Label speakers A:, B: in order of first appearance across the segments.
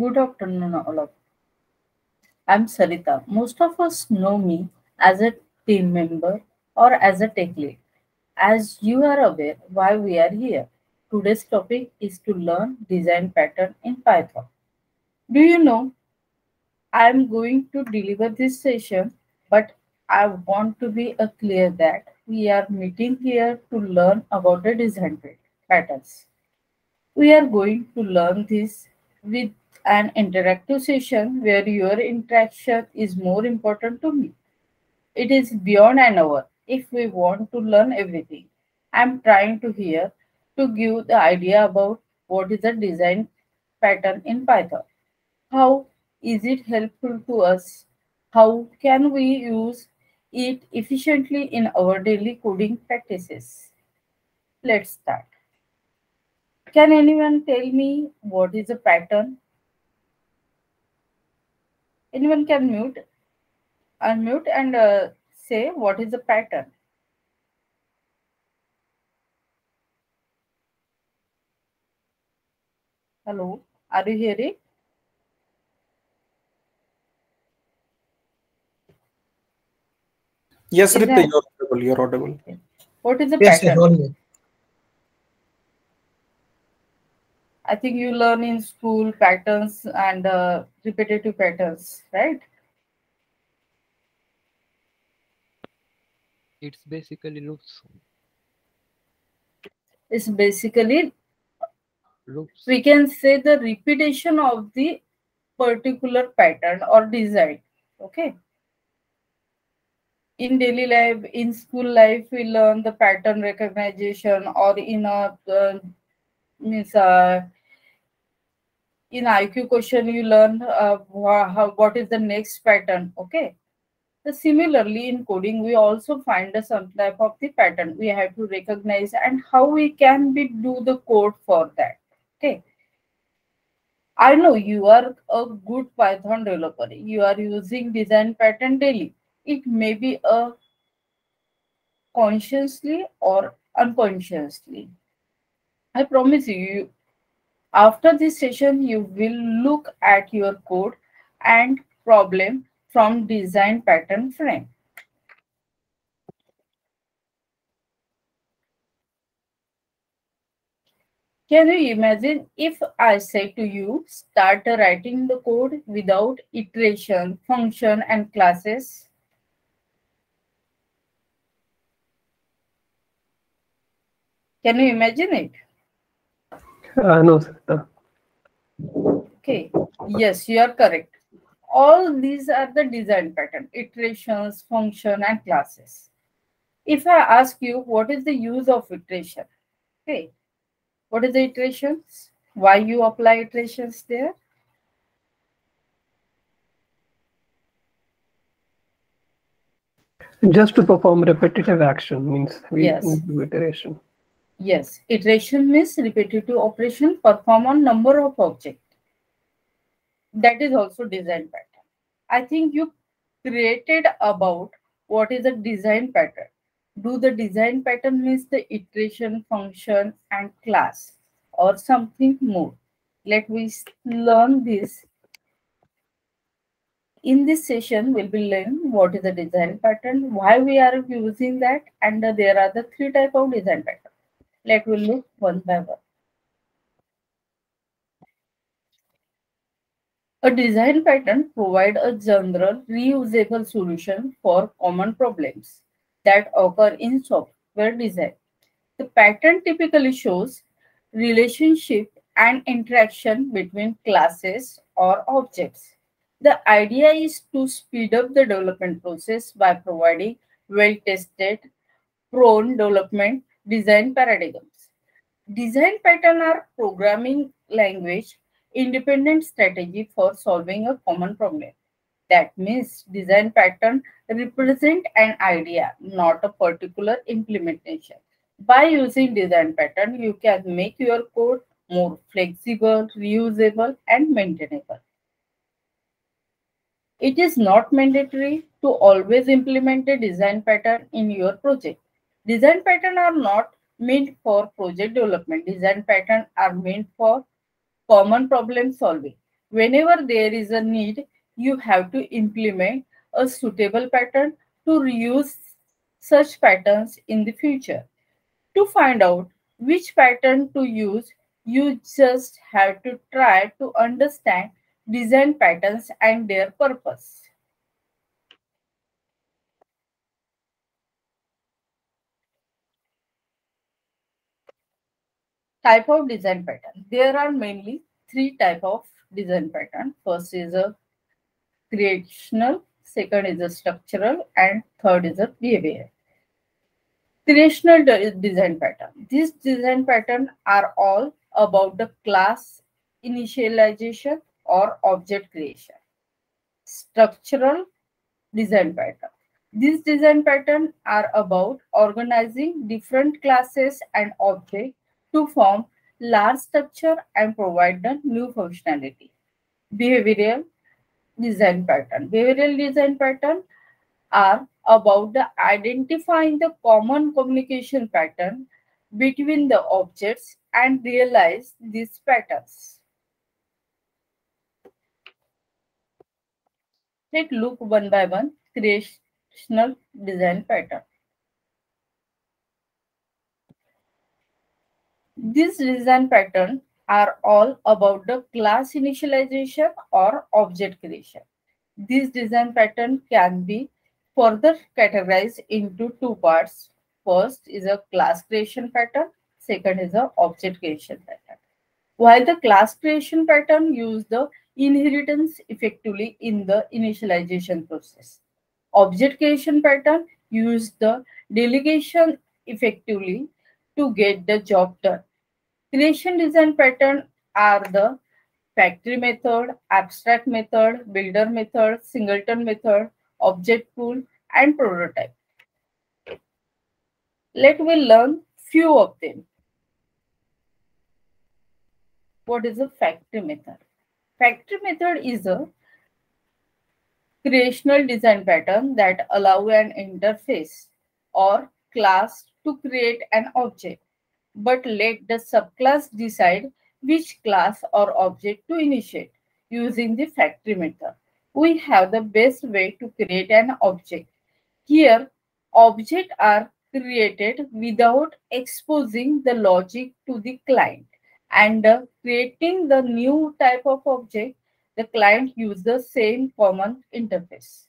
A: Good afternoon, all of. I'm Sarita. Most of us know me as a team member or as a tech lead. As you are aware, why we are here. Today's topic is to learn design pattern in Python. Do you know I'm going to deliver this session, but I want to be clear that we are meeting here to learn about the design patterns. We are going to learn this with an interactive session where your interaction is more important to me. It is beyond an hour if we want to learn everything. I'm trying to here to give the idea about what is a design pattern in Python. How is it helpful to us? How can we use it efficiently in our daily coding practices? Let's start. Can anyone tell me what is a pattern? Anyone can unmute and say what is a pattern. Hello, are you hearing?
B: Yes,
A: Is
B: Rita,
A: that
B: you're audible. You're audible.
A: what is a
C: Yes, yes,
A: pattern?
C: only.
A: I think you learn in school patterns and repetitive patterns, right?
D: It's basically loops.
A: It's basically
D: Loops.
A: we can say the repetition of the particular pattern or design. Okay. In daily life, in school life, we learn the pattern recognition, or in a means in IQ question you learn what is the next pattern. Okay. So similarly, in coding, we also find some type of the pattern we have to recognize and how we can be do the code for that. Okay. I know you are a good Python developer. You are using design pattern daily. It may be a consciously or unconsciously. I promise you, after this session, you will look at your code and problem from design pattern frame. Can you imagine if I say to you, start writing the code without iteration, function, and classes? Can you imagine it?
C: No, Sarita.
A: Okay. Yes, you are correct. All these are the design pattern, iterations, function, and classes. If I ask you what is the use of iteration, okay, what is the iterations? Why you apply iterations there?
C: Just to perform repetitive action means we
A: Yes,
C: do iteration.
A: yes. Iteration means repetitive operation perform on number of objects. That is also design pattern. I think you created about what is a design pattern. Do the design pattern means the iteration, function, and class, or something more? Let we learn this. In this session, we'll be learning what is the design pattern, why we are using that, and there are the three type of design pattern. Let we look one by one. A design pattern provides a general reusable solution for common problems that occur in software design. The pattern typically shows relationship and interaction between classes or objects. The idea is to speed up the development process by providing well-tested, prone development design paradigms. Design pattern are programming language independent strategy for solving a common problem. That means design pattern represent an idea, not a particular implementation. By using design pattern, you can make your code more flexible, reusable, and maintainable. It is not mandatory to always implement a design pattern in your project. Design patterns are not meant for project development. Design patterns are meant for common problem solving. Whenever there is a need, you have to implement a suitable pattern to reuse such patterns in the future. To find out which pattern to use, you just have to try to understand design patterns and their purpose. Type of design pattern. There are mainly three type of design pattern. First is a creational, second is a structural, and third is a behavioral. Creational design pattern. These design patterns are all about the class initialization or object creation. Structural design pattern. These design patterns are about organizing different classes and objects to form large structure and provide the new functionality. Behavioral design pattern. Behavioral design pattern are about the identifying the common communication pattern between the objects and realize these patterns. Let's look one by one creational design pattern. These design patterns are all about the class initialization or object creation. This design pattern can be further categorized into two parts. First is a class creation pattern, second is a object creation pattern. While the class creation pattern use the inheritance effectively in the initialization process, object creation pattern use the delegation effectively to get the job done. Creation design pattern are the factory method, abstract method, builder method, singleton method, object pool, and prototype. Let me learn few of them. What is a factory method? Factory method is a creational design pattern that allow an interface or class to create an object, but let the subclass decide which class or object to initiate. Using the factory method, we have the best way to create an object. Here, objects are created without exposing the logic to the client, and creating the new type of object, the client uses the same common interface.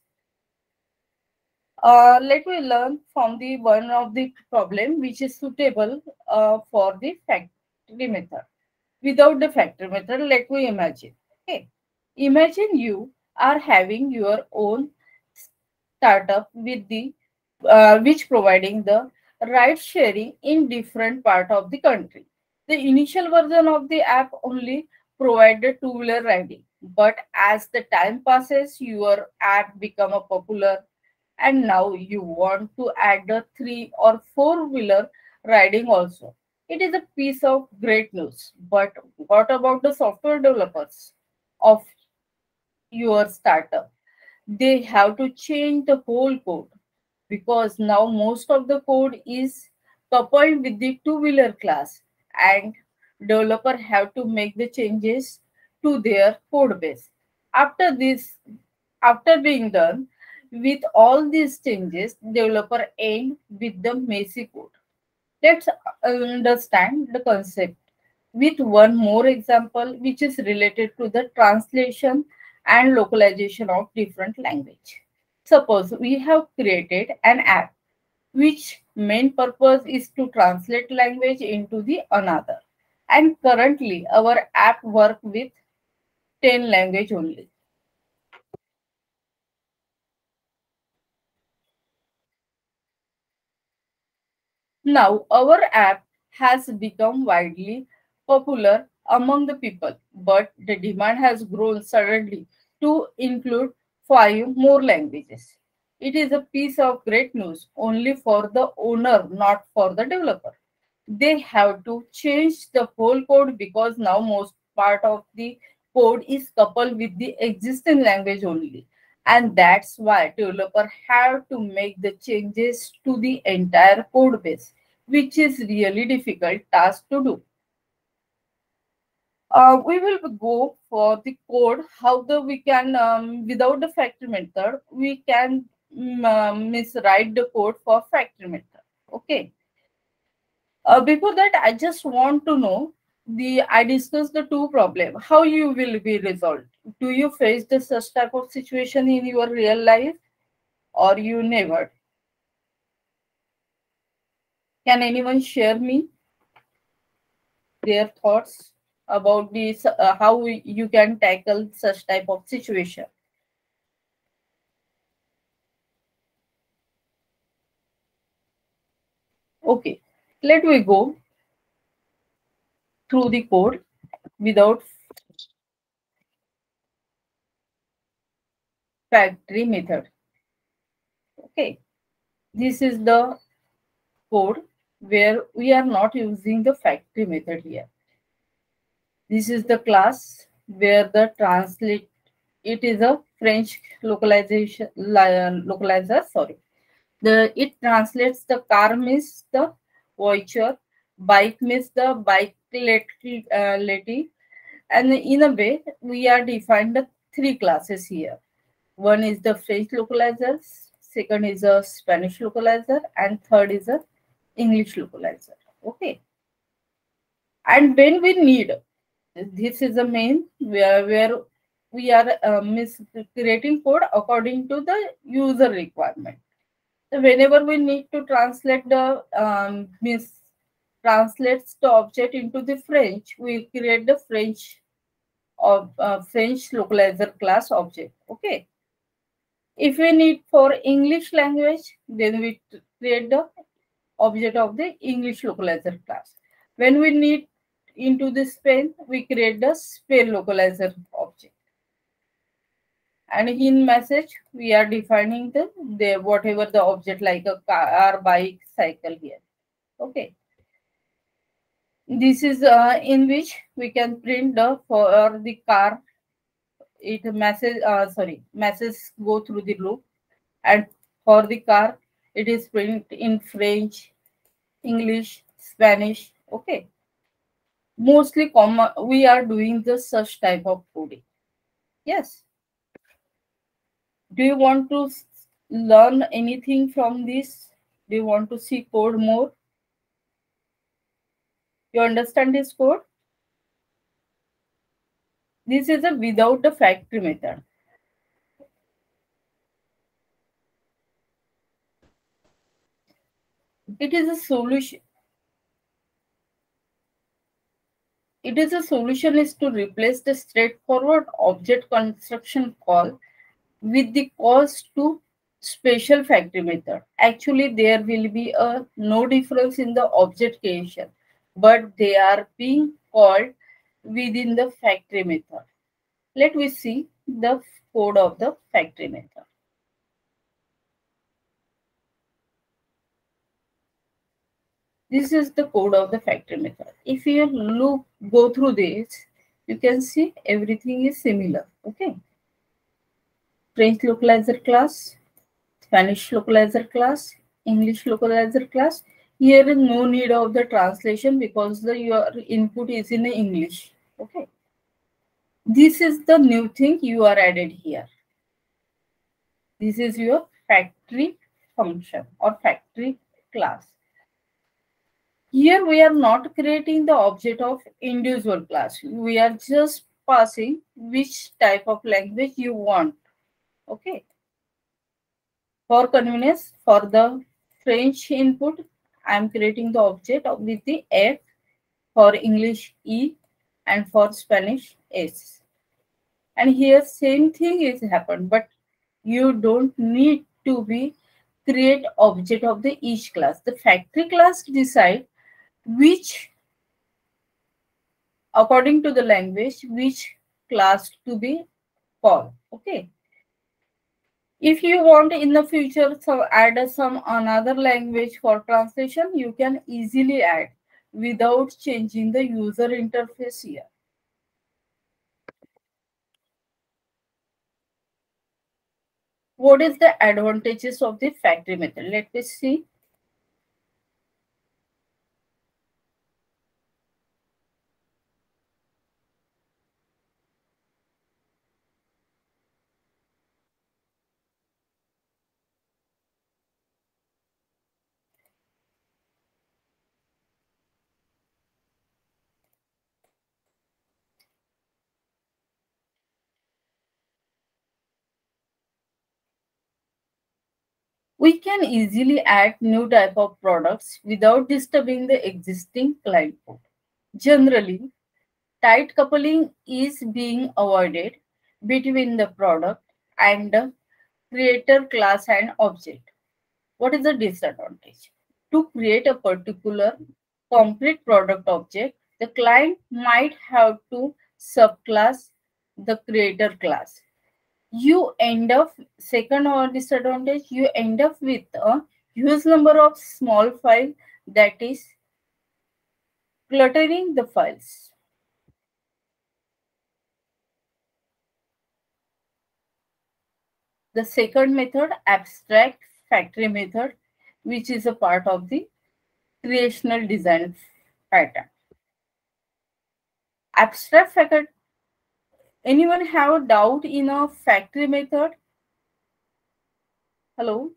A: Let me learn from the one of the problem which is suitable for the factory method. Without the factory method, let me imagine. Okay, imagine you are having your own startup with the which providing the ride sharing in different part of the country. The initial version of the app only provided two-wheeler riding, but as the time passes, your app become a popular, and now you want to add the three or four-wheeler riding also. It is a piece of great news. But what about the software developers of your startup? They have to change the whole code because now most of the code is coupled with the two-wheeler class, and developer have to make the changes to their code base. After this, after being done with all these changes, developer end with the messy code. Let's understand the concept with one more example which is related to the translation and localization of different language. Suppose we have created an app which main purpose is to translate language into the another, and currently our app work with 10 language only. Now, our app has become widely popular among the people, but the demand has grown suddenly to include five more languages. It is a piece of great news only for the owner, not for the developer. They have to change the whole code because now most part of the code is coupled with the existing language only, and that's why developer have to make the changes to the entire code base, which is really difficult task to do. We will go for the code, how we can, without the factory method, we can miswrite the code for factory method. Okay. Before that, I just want to know, I discussed the two problems. How you will be resolved? Do you face the such type of situation in your real life, or you never? Can anyone share me their thoughts about this? How you can tackle such type of situation? Okay, let me go through the code without factory method. Okay, this is the code where we are not using the factory method here. This is the class where the translate, it is a French localization localizer. Sorry, it translates the car means the voiture, bike means the bike lety, and in a way we are defined the three classes here. One is the French localizer, second is a Spanish localizer, and third is a English localizer. Okay. And when we need, this is the main where we are creating code according to the user requirement. So whenever we need to translate the translates the object into the French, we create the French French localizer class object. Okay. If we need for English language, then we create the object of the English localizer class. When we need into the Spain, we create the Spain localizer object. And in message, we are defining the whatever the object like a car, bike, cycle here. Okay. This is in which we can print the for the car. It message go through the loop, and for the car, it is print in French, English, Spanish. Okay. Mostly common, we are doing the such type of coding. Yes. Do you want to learn anything from this? Do you want to see code more? You understand this code? This is a without the factory method. It is a solution. It is a solution is to replace the straightforward object construction call with the calls to special factory method. Actually, there will be a no difference in the object creation, but they are being called within the factory method. Let me see the code of the factory method. This is the code of the factory method. If you go through this, you can see everything is similar. Okay. French localizer class, Spanish localizer class, English localizer class. Here is no need of the translation because your input is in English. Okay. This is the new thing you are added here. This is your factory function or factory class. Here we are not creating the object of individual class. We are just passing which type of language you want. Okay. For convenience, for the French input, I am creating the object with the F, for English E, and for Spanish S. And here same thing is happened, but you don't need to be create object of the each class. The factory class decide which, according to the language, which class to be called. Okay. If you want in the future so add some another language for translation, you can easily add without changing the user interface here. What is the advantages of the factory method? Let me see. We can easily add new type of products without disturbing the existing client code. Generally, tight coupling is being avoided between the product and the creator class and object. What is the disadvantage? To create a particular concrete product object, the client might have to subclass the creator class. You end up, second or disadvantage, you end up with a huge number of small files that is cluttering the files. The second method, abstract factory method, which is a part of the creational design pattern. Abstract factory. Anyone have a doubt in a factory method? Hello?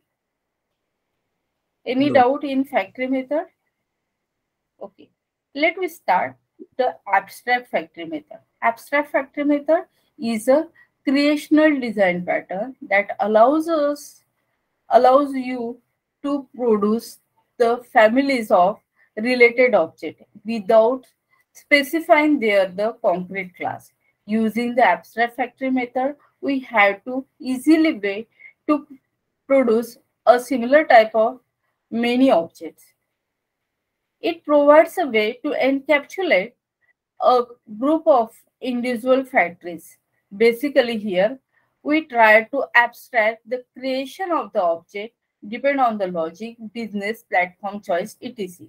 A: Any
D: No.
A: doubt in factory method? Okay. Let me start the abstract factory method. Abstract factory method is a creational design pattern that allows you to produce the families of related objects without specifying there the concrete class. Using the abstract factory method, we have to easily way to produce a similar type of many objects. It provides a way to encapsulate a group of individual factories. Basically, here we try to abstract the creation of the object depend on the logic, business, platform choice, etc.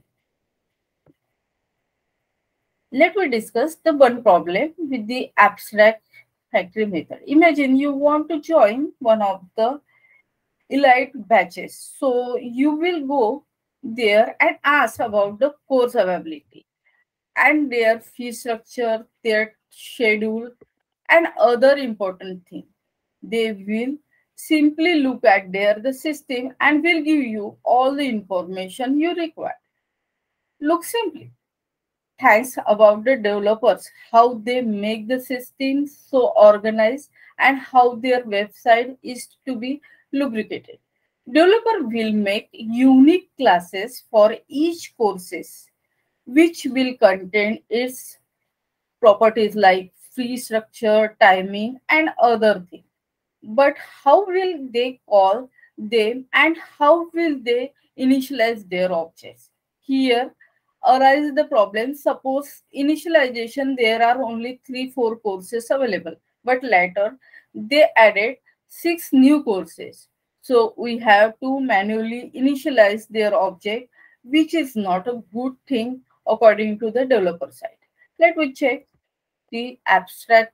A: Let me discuss the one problem with the abstract factory method. Imagine you want to join one of the elite batches. So you will go there and ask about the course availability and their fee structure, their schedule, and other important thing. They will simply look at the system and will give you all the information you require. Look simply. Thanks about the developers, how they make the system so organized and how their website is to be lubricated. Developer will make unique classes for each courses, which will contain its properties like fee structure, timing, and other things. But how will they call them and how will they initialize their objects? Here arises the problem. Suppose initialization there are only 3-4 courses available, but later they added 6 new courses. So we have to manually initialize their object, which is not a good thing according to the developer side. Let me check the abstract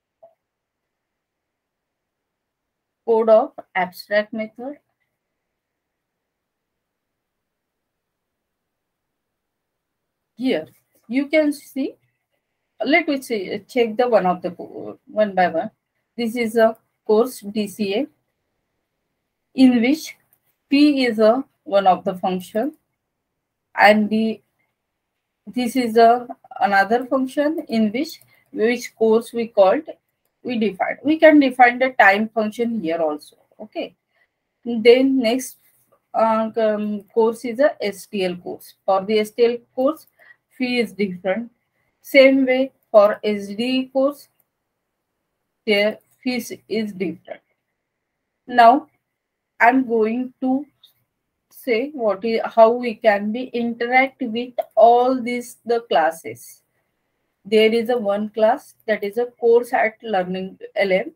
A: code of abstract method. Here you can see, let me see, check the one of the one by one. This is a course DCA in which P is a one of the function and this is a another function in which course we called we defined. We can define the time function here also. Okay. Then next course is a STL course. For the STL course, fee is different. Same way for SD course, their fees is different. Now I'm going to say what is how we can be interact with all these the classes. There is a one class that is a course at learning LM.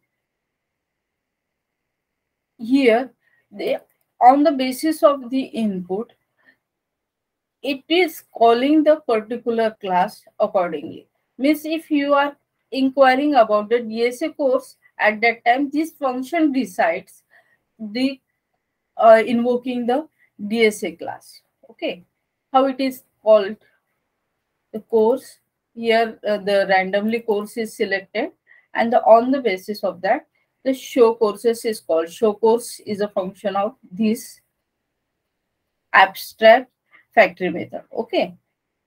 A: Here they on the basis of the input it is calling the particular class accordingly. Means if you are inquiring about the DSA course, at that time this function decides the invoking the DSA class. Okay, how it is called the course here the randomly course is selected and on the basis of that the show courses is called. Show course is a function of this abstract factory method. Okay,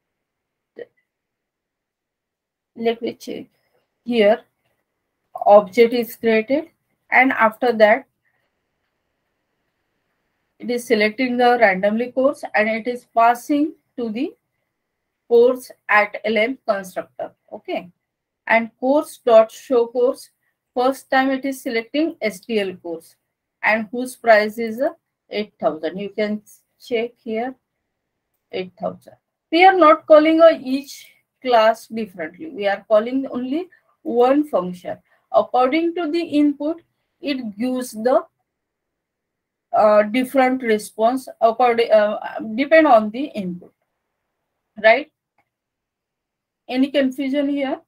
A: let me check here. Object is created and after that It is selecting the randomly course and it is passing to the course at lm constructor. Okay. And course dot show course, first time it is selecting STL course and whose price is 8,000. You can check here 8,000. We are not calling each class differently. We are calling only one function. According to the input, it gives the different response according depend on the input. Right? Any confusion here?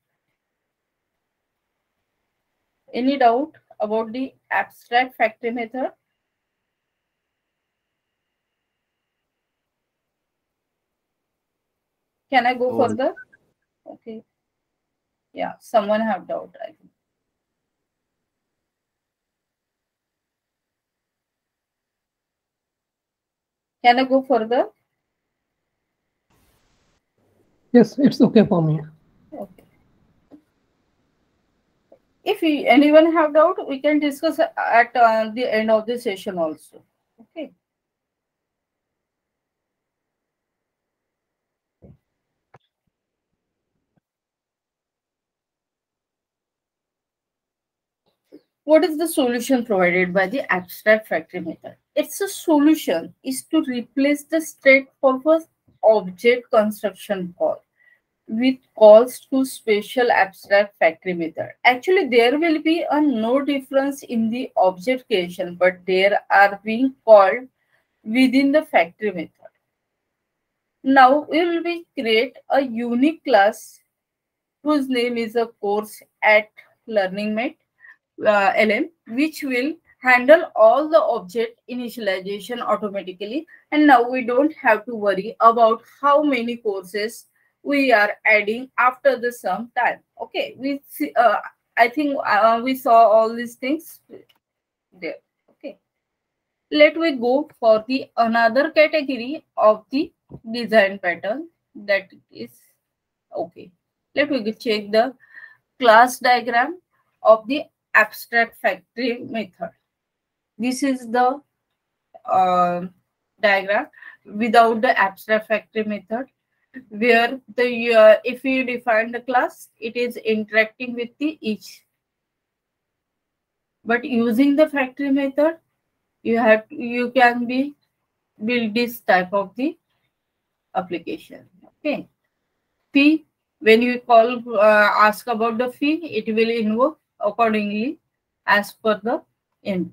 A: Any doubt about the abstract factory method? Can I go further? Okay. Yeah, someone have doubt, I think. Can I go further?
C: Yes, it's okay for me.
A: Okay. If anyone have doubt, we can discuss at the end of the session also. Okay. What is the solution provided by the abstract factory method? Its a solution is to replace the straightforward object construction call with calls to special abstract factory method. Actually, there will be a no difference in the object creation, but they are being called within the factory method. Now we will be create a unique class whose name is a course at learning mate LM, which will handle all the object initialization automatically. And now we don't have to worry about how many courses we are adding after the sum time. Okay, we see, I think we saw all these things there. Okay, let we go for the another category of the design pattern, that is okay. Let me check the class diagram of the abstract factory method. This is the diagram without the abstract factory method, where the if you define the class, it is interacting with the each. But using the factory method, you can be build this type of the application. Okay. Fee, when you call ask about the fee, it will invoke accordingly as per the input.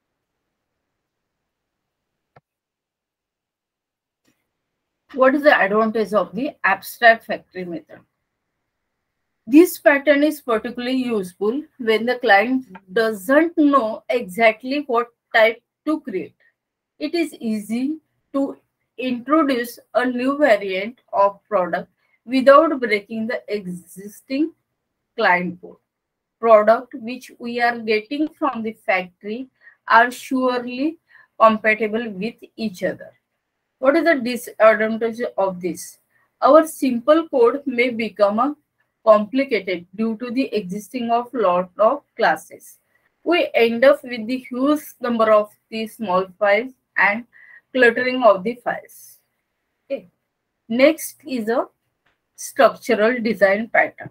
A: What is the advantage of the abstract factory method? This pattern is particularly useful when the client doesn't know exactly what type to create. It is easy to introduce a new variant of product without breaking the existing client code. Product which we are getting from the factory are surely compatible with each other. What is the disadvantage of this? Our simple code may become complicated due to the existing of lot of classes. We end up with the huge number of these small files and cluttering of the files. Okay. Next is a structural design pattern.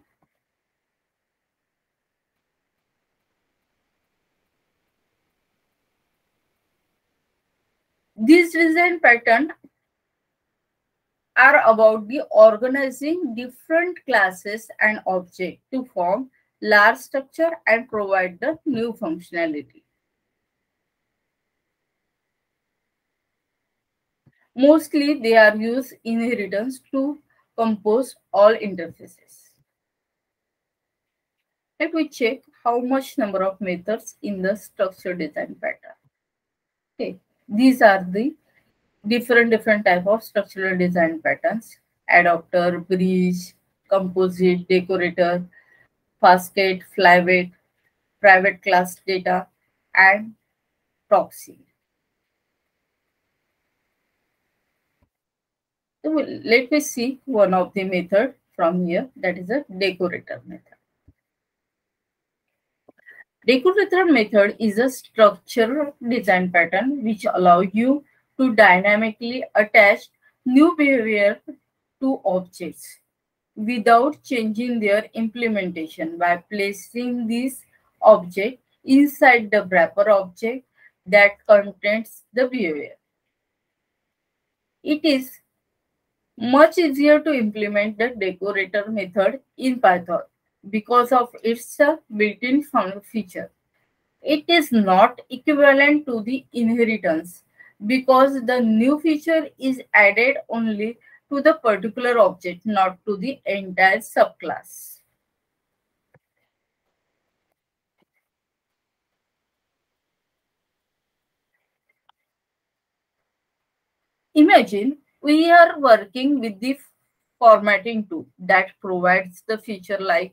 A: These design patterns are about the organizing different classes and objects to form large structure and provide the new functionality. Mostly they are used inheritance to compose all interfaces. Let me check how much number of methods in the structure design pattern. Okay, these are the different type of structural design patterns: adapter, bridge, composite, decorator, basket, flyweight, private class data, and proxy. So let me see one of the method from here, that is a decorator method. Decorator method is a structured design pattern which allows you to dynamically attach new behavior to objects without changing their implementation by placing this object inside the wrapper object that contains the behavior. It is much easier to implement the decorator method in Python because of its built-in feature. It is not equivalent to the inheritance because the new feature is added only to the particular object, not to the entire subclass. Imagine we are working with the formatting tool that provides the feature like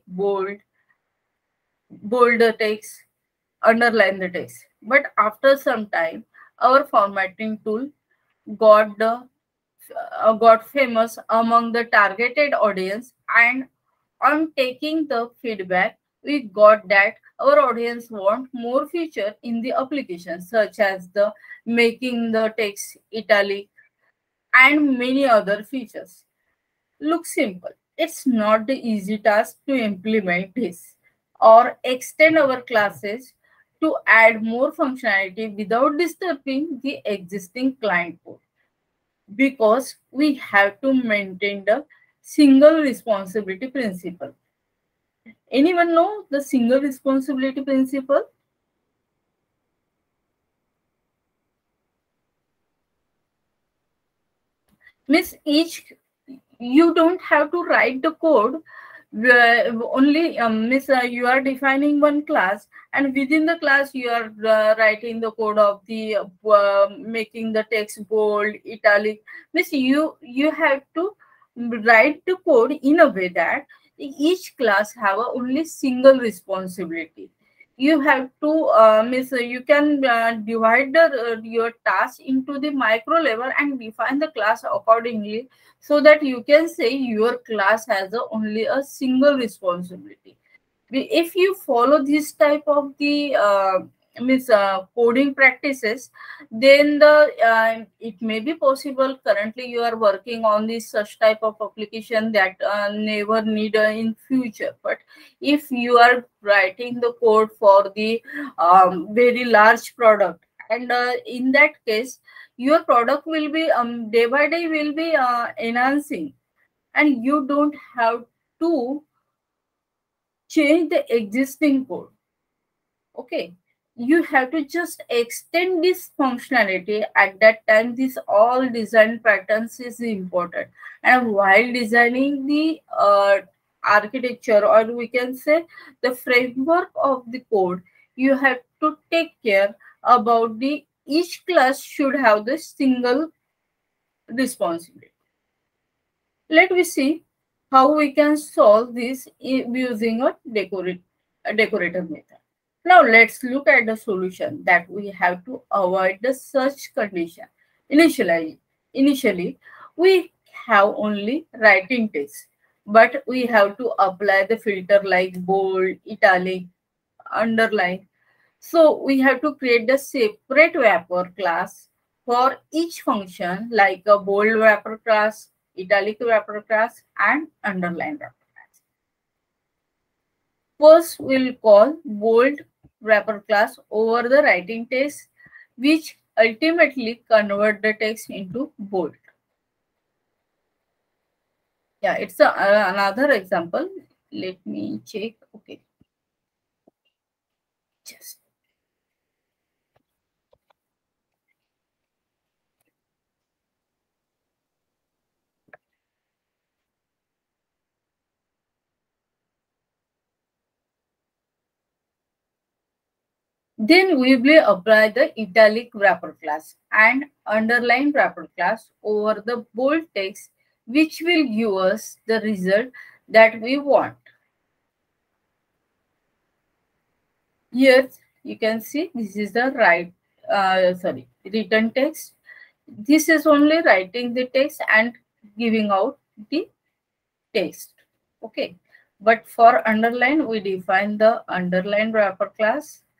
A: bold the text, underline the text. But after some time, our formatting tool got the got famous among the targeted audience, and on taking the feedback we got that our audience want more feature in the application, such as the making the text italic and many other features. Look simple, it's not the easy task to implement this or extend our classes to add more functionality without disturbing the existing client code, because we have to maintain the single responsibility principle. Anyone know the single responsibility principle? Miss, each you don't have to write the code only. Miss, you are defining one class, and within the class you are writing the code of the making the text bold, italic. Miss, you have to write the code in a way that each class have a only single responsibility. You have to miss, you can divide your task into the micro level and define the class accordingly, so that you can say your class has only a single responsibility. If you follow this type of the coding practices, then it may be possible currently you are working on this such type of application that never need in future. But if you are writing the code for the very large product, and in that case your product will be day by day will be enhancing, and you don't have to change the existing code. Okay, you have to just extend this functionality. At that time this all design patterns is important, and while designing the architecture, or we can say the framework of the code, you have to take care about the each class should have the single responsibility. Let me see how we can solve this using a decorator method. Now let's look at the solution that we have to avoid the such condition. Initially, we have only writing text, but we have to apply the filter like bold, italic, underline. So we have to create the separate wrapper class for each function, like a bold wrapper class, italic wrapper class, and underline wrapper class. First, we'll call bold wrapper class over the writing text, which ultimately convert the text into bold. Yeah, it's another example. Let me check. Okay. Just then we will apply the italic wrapper class and underline wrapper class over the bold text, which will give us the result that we want. Here you can see this is the written text. This is only writing the text and giving out the text. Okay, but for underline we define the underline wrapper class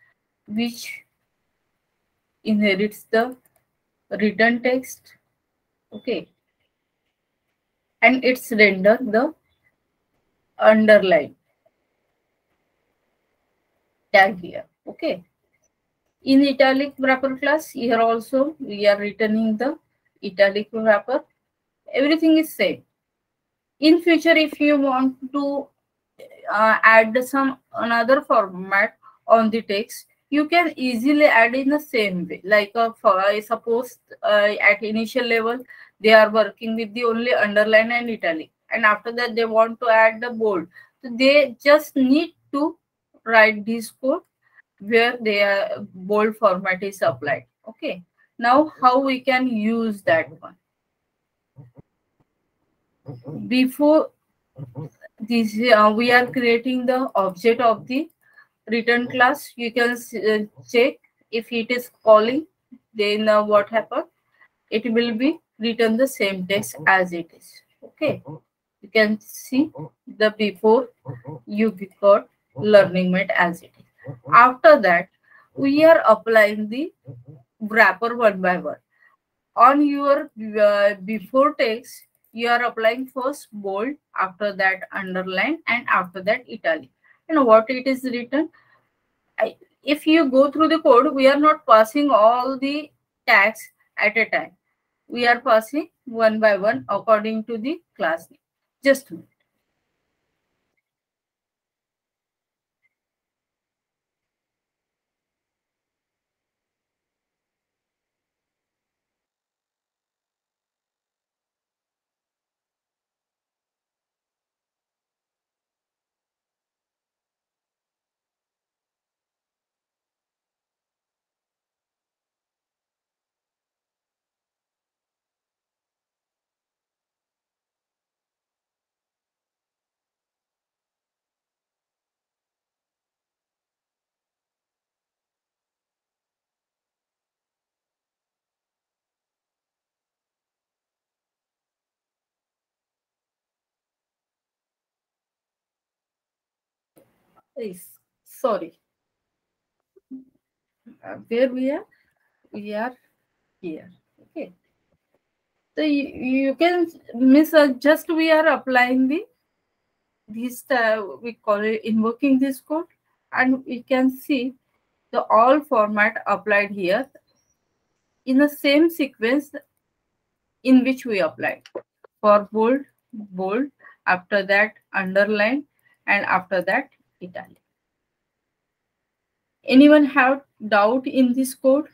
A: which inherits the return text, okay, and it's render the underline tag here, okay. In italic wrapper class, here also we are returning the italic wrapper. Everything is same. In future, if you want to add some another format on the text, you can easily add in the same way. Like for, I suppose at initial level they are working with the only underline and italic, and after that they want to add the bold. So they just need to write this code where their bold format is applied. Okay. Now how we can use that one? Before this, we are creating the object of the return class. You can check if it is calling, then what happened? It will be return the same text as it is. Okay. You can see the before you got learning mate as it is. After that, we are applying the wrapper one by one. On your before text, you are applying first bold, after that underline, and after that italic. And what it is written, if you go through the code, we are not passing all the tags at a time. We are passing one by one according to the class name. Just a minute. Yes, sorry. Where we are? We are here. Okay. So you can miss just we are applying the this we call it invoking this code, and we can see the all format applied here in the same sequence in which we applied. For bold, bold, after that underline, and after that italic. Anyone have doubt in this code?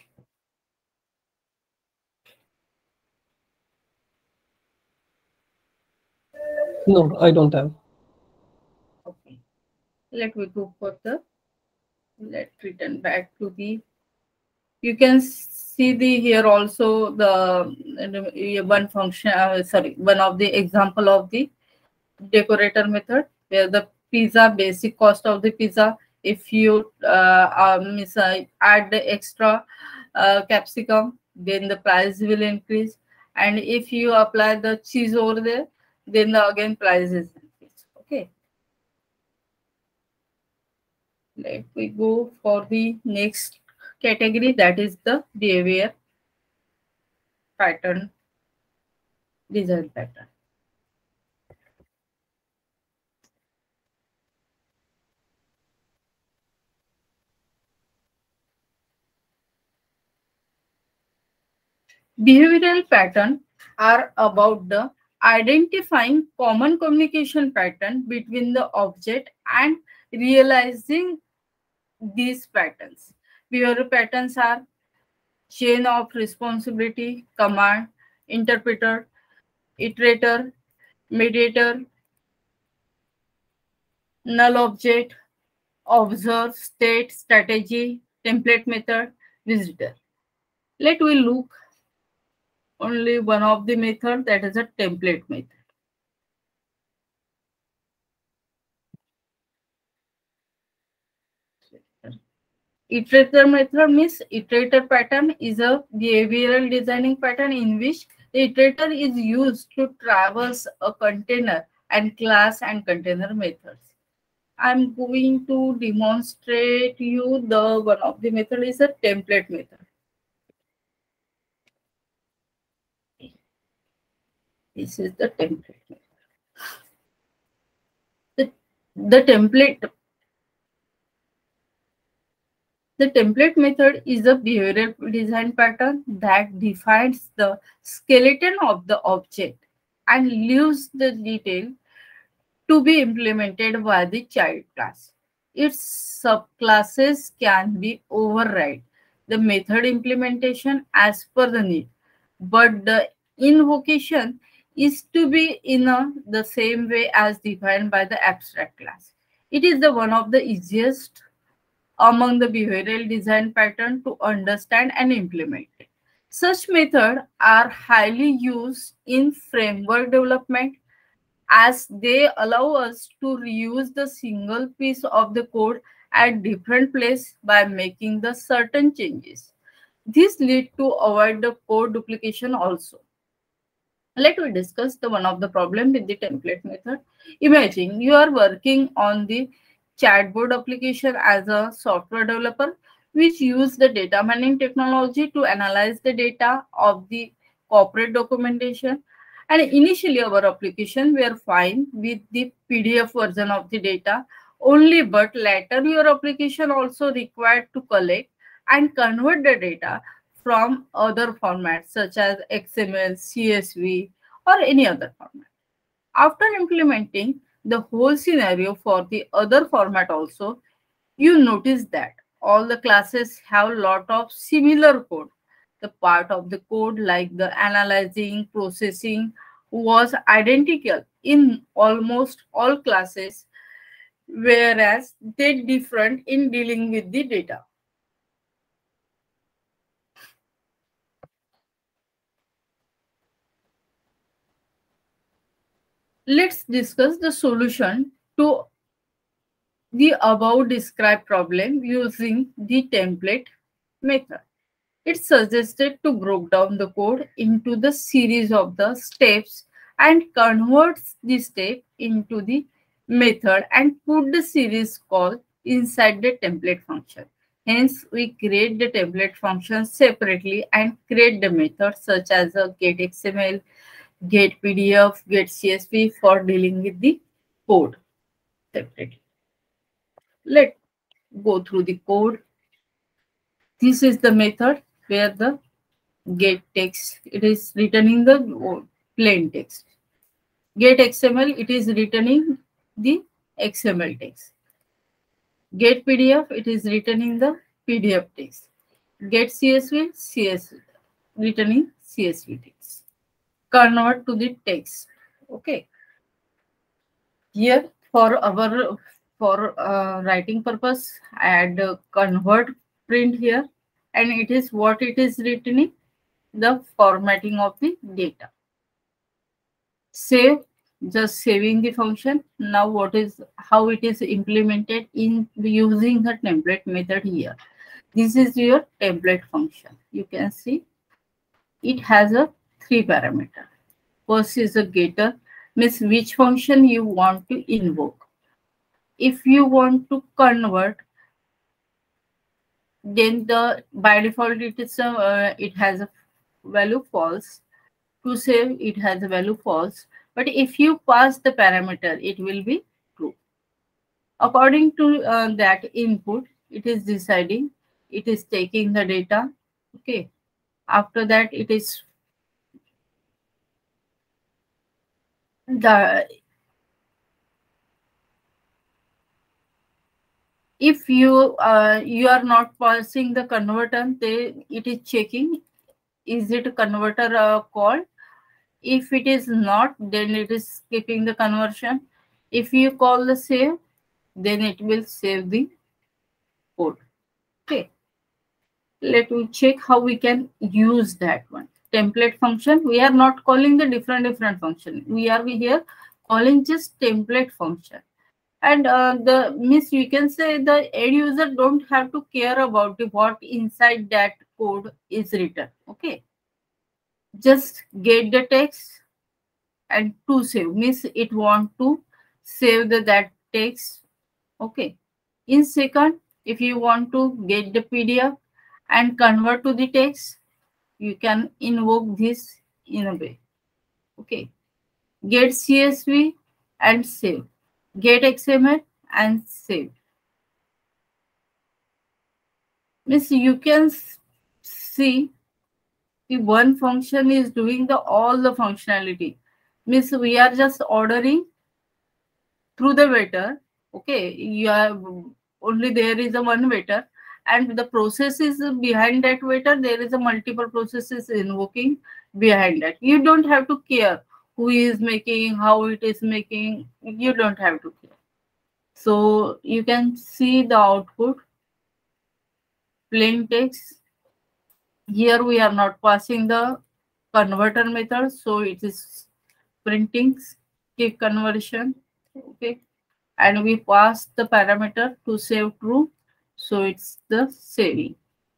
C: No, I don't have.
A: Okay. Let me go for the, let's return back to the, you can see the here also the one function, sorry, one of the example of the decorator method, where the pizza, basic cost of the pizza, if you add the extra capsicum, then the price will increase, and if you apply the cheese over there, then the again price is increased. Okay. Let me go for the next category, that is the behavior pattern, design pattern. Behavioral patterns are about the identifying common communication pattern between the object and realizing these patterns. Behavioral patterns are chain of responsibility, command, interpreter, iterator, mediator, null object, observe, state, strategy, template method, visitor. Let we look only one of the method, that is a template method. Iterator method means iterator pattern is a behavioral designing pattern in which the iterator is used to traverse a container and class and container methods. I'm going to demonstrate you the one of the method is a template method. This is the template method. The template The template method is a behavioral design pattern that defines the skeleton of the object and leaves the detail to be implemented by the child class. Its subclasses can be override the method implementation as per the need, but the invocation is to be in the same way as defined by the abstract class. It is the one of the easiest among the behavioral design pattern to understand and implement. Such methods are highly used in framework development as they allow us to reuse the single piece of the code at different places by making the certain changes. This leads to avoid the code duplication also. Let me discuss the one of the problem with the template method. Imagine you are working on the chatbot application as a software developer, which use the data mining technology to analyze the data of the corporate documentation. And initially, our application were fine with the PDF version of the data only, but later your application also required to collect and convert the data from other formats such as XML, CSV, or any other format. After implementing the whole scenario for the other format also, you notice that all the classes have a lot of similar code. The part of the code like the analyzing, processing was identical in almost all classes, whereas they different in dealing with the data. Let's discuss the solution to the above described problem using the template method. It suggested to break down the code into the series of the steps and converts the step into the method and put the series call inside the template function. Hence, we create the template function separately and create the methods such as a get XML, get PDF, get CSV for dealing with the code separately. Let's go through the code. This is the method where the get text, it is returning the plain text. Get XML, it is returning the XML text. Get PDF, it is returning the PDF text. Get CSV, CSV, returning CSV text. Convert to the text. Okay. Here for writing purpose, add convert print here, and it is what it is returning, the formatting of the data. Save, just saving the function. Now what is how it is implemented in using the template method here. This is your template function. You can see it has a 3 parameter. First is a getter, means which function you want to invoke. If you want to convert, then the by default it has a value false. To save, it has a value false, but if you pass the parameter, it will be true. According to that input, it is deciding, it is taking the data. Okay. After that, it is the if you you are not passing the converter, it is checking is it a converter called. If it is not, then it is skipping the conversion. If you call the save, then it will save the code. Okay. Let me check how we can use that one. Template function. We are not calling the different function. We are here calling just template function. And the miss, you can say the end user don't have to care about what inside that code is written. Okay. Just get the text and to save, means it want to save that text Okay. In second, if you want to get the PDF and convert to the text, you can invoke this in a way. Okay. Get CSV and save. Get XML and save. Means you can see the one function is doing the all the functionality. Means we are just ordering through the waiter. Okay, you have only there is a one waiter, and the process is behind that waiter. There is a multiple processes invoking behind that. You don't have to care who is making, how it is making. You don't have to care. So you can see the output plain text. Here we are not passing the converter method, so it is printing skip conversion. Okay, and we pass the parameter to save true, so it's the saving.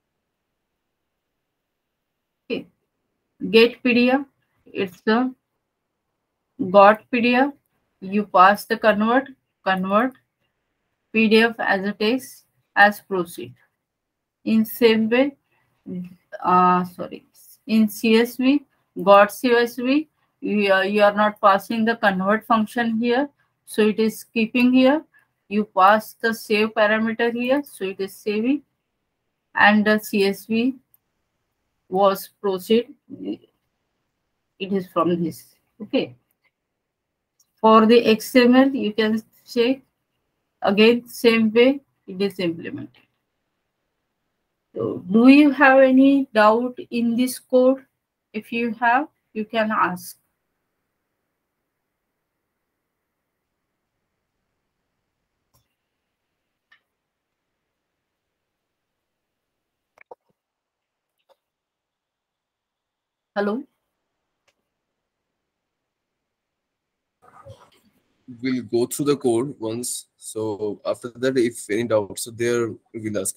A: Okay, get PDF, it's the got PDF. You pass the convert PDF as a text as proceed. In same way, sorry, in CSV, got CSV, you are not passing the convert function here, so it is keeping here. You pass the save parameter here, so it is saving, and the CSV was proceed. It is from this. Okay. For the XML, you can check again same way it is implemented. So, do you have any doubt in this code? If you have, you can ask. Hello?
B: We'll go through the code once. So after that, if any doubts are there, we'll ask.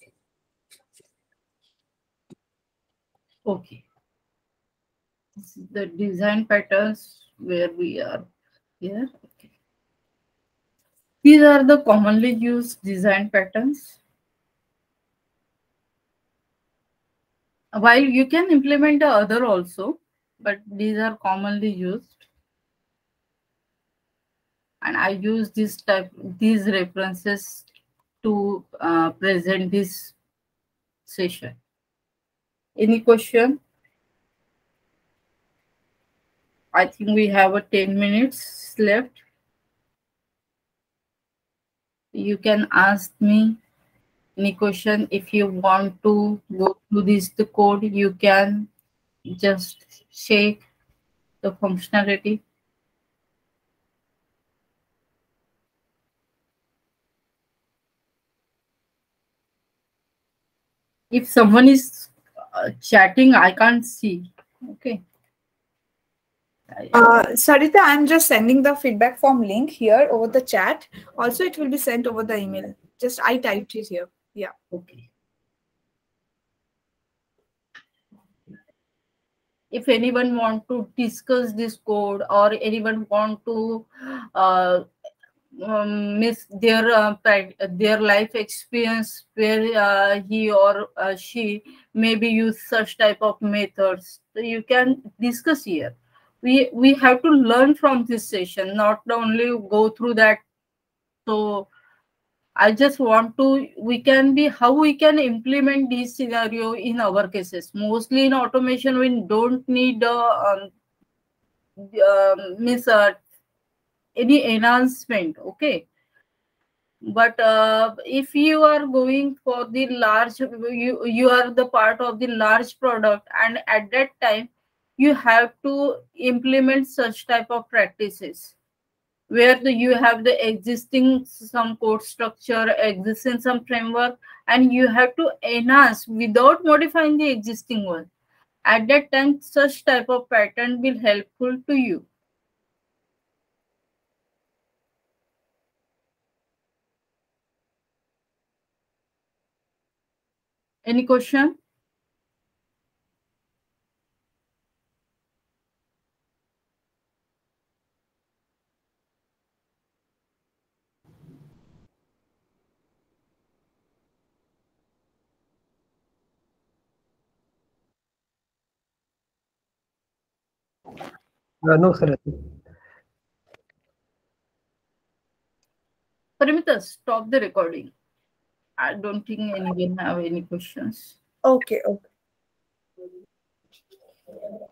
A: Okay. This is the design patterns where we are here. Okay. These are the commonly used design patterns. While you can implement the other also, but these are commonly used. And I use these references to present this session. Any question? I think we have a 10 minutes left. You can ask me any question. If you want to go through the code, you can just check the functionality. If someone is chatting, I can't see. Okay.
E: Sarita, I'm just sending the feedback form link here over the chat. Also, it will be sent over the email. Just I typed it here. Yeah.
A: Okay. If anyone want to discuss this code or anyone want to miss their life experience where he or she maybe use such type of methods, so you can discuss here. We have to learn from this session, not only go through that. So I just want to, we can be, how we can implement this scenario in our cases. Mostly in automation, we don't need miss any enhancement. Okay. But if you are going for the large, you are the part of the large product, and at that time you have to implement such type of practices where you have the existing some code structure, existing some framework, and you have to enhance without modifying the existing one. At that time, such type of pattern will helpful to you. Any question?
C: No, sir.
A: Paramita, stop the recording. I don't think anyone have any questions.
E: Okay, okay.